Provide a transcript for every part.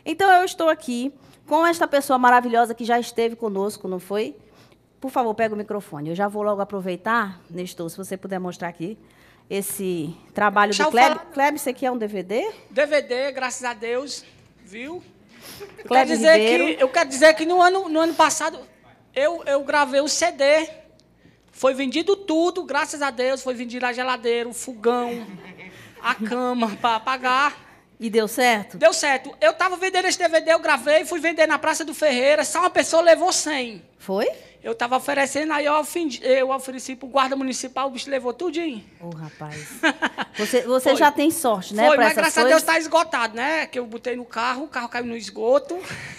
Então, eu estou aqui com esta pessoa maravilhosa que já esteve conosco, não foi? Por favor, pega o microfone. Eu já vou logo aproveitar, Nestor, se você puder mostrar aqui esse trabalho do Kleber. Kleber, isso aqui é um DVD? DVD, graças a Deus, viu? Kleber Eu quero dizer que no ano passado eu gravei o CD. Foi vendido tudo, graças a Deus. Foi vendido a geladeira, o fogão, a cama para pagar. E deu certo? Deu certo. Eu estava vendendo esse DVD, eu gravei, fui vender na Praça do Ferreira. Só uma pessoa levou 100. Foi? Eu estava oferecendo, aí eu ofereci para o guarda municipal, o bicho levou tudinho. Ô, rapaz. Você já tem sorte, né? Foi, mas graças a Deus está esgotado, né? Que eu botei no carro, o carro caiu no esgoto.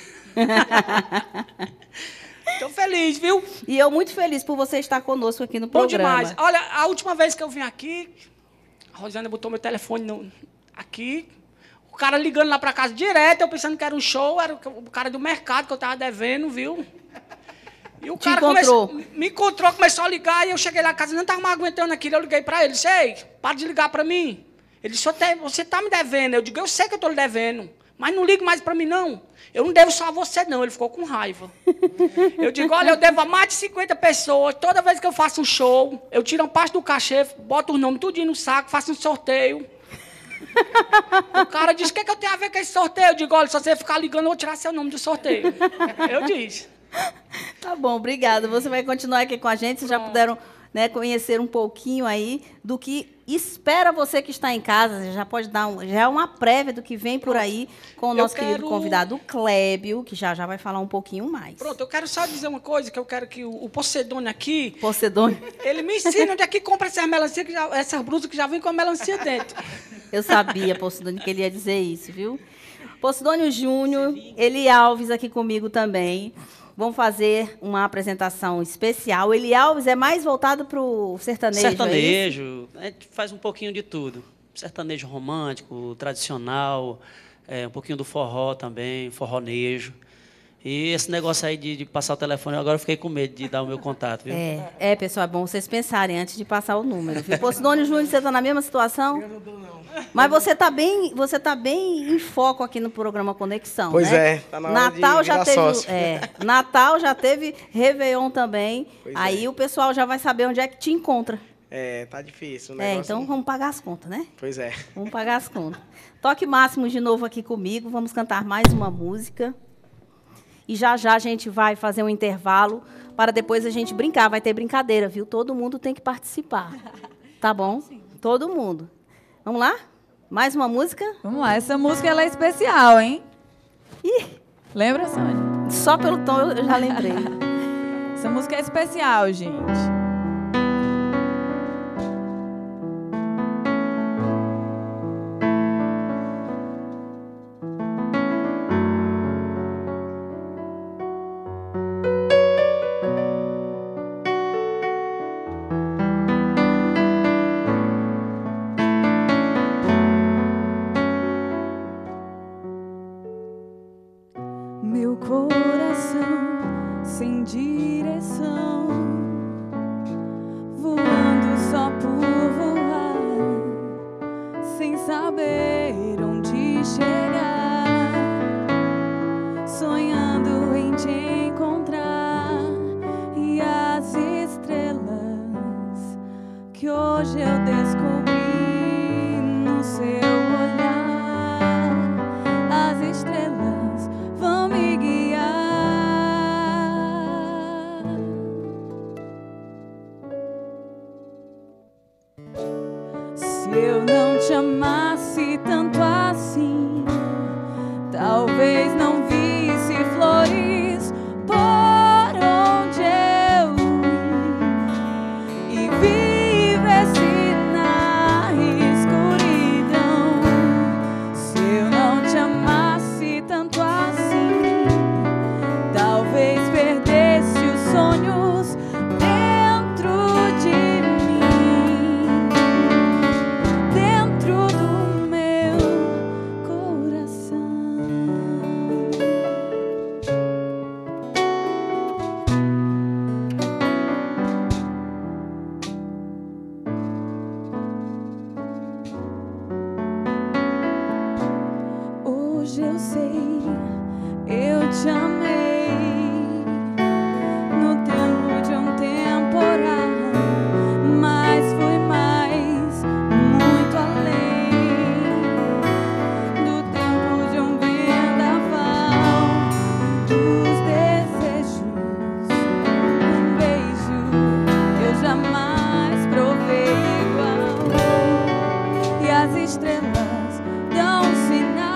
Estou feliz, viu? E eu muito feliz por você estar conosco aqui no programa. Bom demais. Olha, a última vez que eu vim aqui, a Rosana botou meu telefone aqui, o cara ligando lá para casa direto, eu pensando que era um show, era o cara do mercado que eu estava devendo, viu? E o cara me encontrou, começou a ligar, e eu cheguei lá em casa, não estava mais aguentando aquilo, eu liguei para ele, disse, ei, para de ligar para mim. Ele disse, você está me devendo. Eu digo, eu sei que eu estou lhe devendo, mas não ligue mais para mim, não. Eu não devo só a você, não. Ele ficou com raiva. Eu digo, olha, eu devo a mais de 50 pessoas. Toda vez que eu faço um show, eu tiro uma parte do cachê, boto o nome tudinho no saco, faço um sorteio. O cara diz, o que eu tenho a ver com esse sorteio? Eu digo, olha, se você ficar ligando, eu vou tirar seu nome do sorteio. Eu disse. Tá bom, obrigada. Você vai continuar aqui com a gente. Vocês já puderam, né, conhecer um pouquinho aí do que espera você que está em casa. Você já pode dar já é uma prévia do que vem por aí com o nosso querido convidado, o Clébio, que já vai falar um pouquinho mais. Pronto, eu quero só dizer uma coisa, que eu quero que o Poseidônio aqui... Poseidônio? Ele me ensina onde é que compra essas melancia, essas blusas que já vem com a melancia dentro. Eu sabia, Poseidônio, que ele ia dizer isso, viu? Poseidônio Júnior, Eli Alves aqui comigo também. Vamos fazer uma apresentação especial. Eli Alves é mais voltado para o sertanejo. Sertanejo, a gente faz um pouquinho de tudo. Sertanejo romântico, tradicional, um pouquinho do forró também, forronejo. E esse negócio aí de passar o telefone, agora eu fiquei com medo de dar o meu contato, viu? Pessoal, é bom vocês pensarem antes de passar o número. Viu? Poseidônio Júnior, você está na mesma situação? Eu não estou, não. Mas você está bem em foco aqui no programa Conexão, pois né? Tá na hora de já teve, sócio. Natal já teve, Réveillon também. Pois aí o pessoal já vai saber onde é que te encontra. Tá difícil o negócio. Então vamos pagar as contas, né? Pois é. Vamos pagar as contas. Toque Máximo de novo aqui comigo. Vamos cantar mais uma música. E já a gente vai fazer um intervalo para depois a gente brincar. Vai ter brincadeira, viu? Todo mundo tem que participar. Tá bom? Sim. Todo mundo. Vamos lá? Mais uma música? Vamos lá. Essa música ela é especial, hein? Ih! Lembra, Sônia? Só pelo tom eu já lembrei. Essa música é especial, gente. Meu coração sem direção, voando só por voar, sem saber onde chegar, sonhando em te encontrar, e as estrelas que hoje eu descobri no seu olhar, as estrelas vão me guiar. eu te amei no tempo de um temporal, mas fui mais, muito além do tempo de um vendaval, dos desejos. Um beijo eu jamais provei igual, e as estrelas dão um sinal.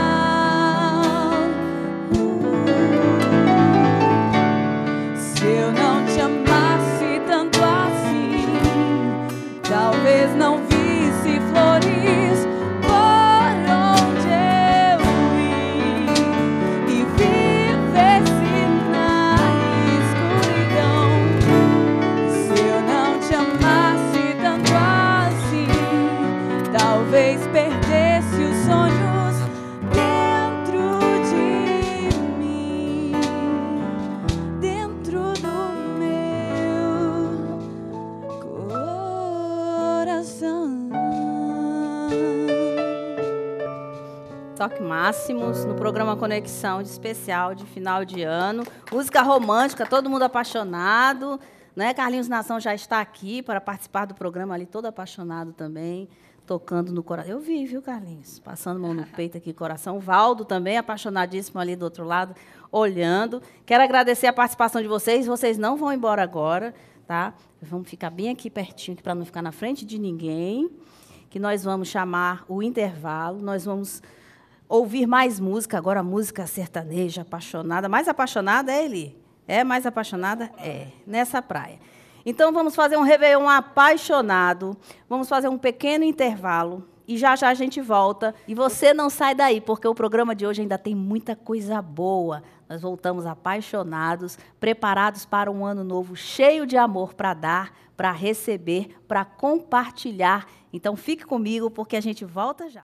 Se eu não te amasse tanto assim, talvez não visse flores por onde eu ir e vivesse na escuridão. Se eu não te amasse tanto assim, talvez perdesse os sonhos dentro de mim, dentro do meu coração. Toque Máximos, no programa Conexão de especial de final de ano. Música romântica, todo mundo apaixonado, né? Carlinhos Nação já está aqui para participar do programa ali, todo apaixonado também, tocando no coração. Eu vi, viu, Carlinhos? Passando mão no peito aqui, coração. O Valdo também, apaixonadíssimo ali do outro lado, olhando. Quero agradecer a participação de vocês. Vocês não vão embora agora, tá? Vamos ficar bem aqui pertinho, para não ficar na frente de ninguém, que nós vamos chamar o intervalo. Nós vamos ouvir mais música, agora música sertaneja, apaixonada. Mais apaixonada é ele? É mais apaixonada? É, nessa praia. Então, vamos fazer um Réveillon apaixonado. Vamos fazer um pequeno intervalo. E já já a gente volta. E você não sai daí, porque o programa de hoje ainda tem muita coisa boa. Nós voltamos apaixonados, preparados para um ano novo cheio de amor para dar, para receber, para compartilhar. Então, fique comigo, porque a gente volta já.